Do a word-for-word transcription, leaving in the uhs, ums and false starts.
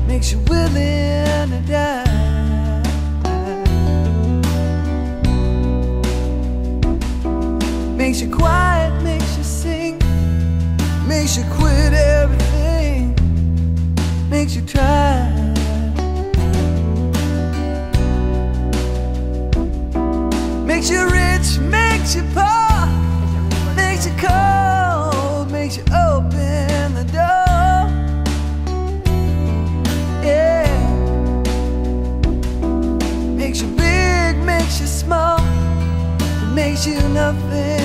makes you willing to die. Makes you quiet, makes you sing, makes you quit everything, makes you try. Makes you rich, makes you poor, makes you cold, makes you open the door. Yeah. Makes you big, makes you small, makes you nothing.